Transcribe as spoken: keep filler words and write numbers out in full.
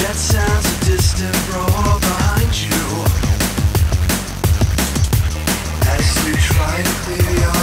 That sounds a distant roar behind you as you try to clear your